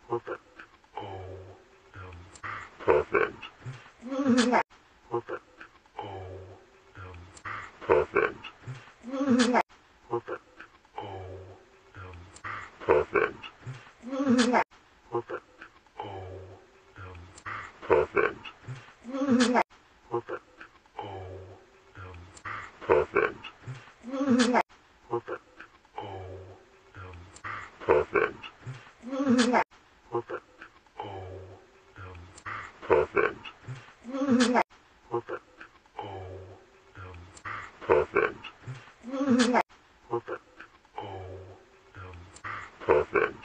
Perfect. Perfect. Perfect. Perfect. Perfect. Perfect. Perfect. Perfect. Perfect. Perfect. Perfect. Perfect. Perfect. Perfect. Perfect. Perfect. Perfect. Perfect.